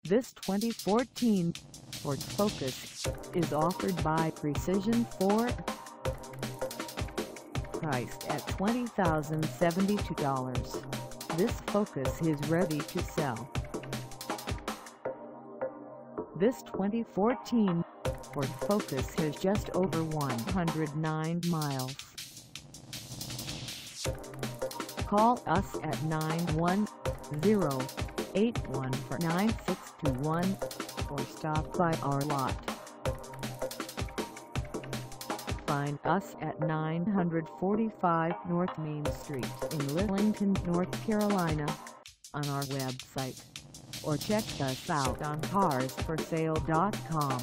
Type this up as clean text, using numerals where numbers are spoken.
This 2014 Ford Focus is offered by Precision Ford. Priced at $20,072, this Focus is ready to sell. This 2014 Ford Focus has just over 109 miles. Call us at 910-814-9621 or stop by our lot. Find us at 945 North Main Street in Lillington, North Carolina, on our website, or check us out on carsforsale.com.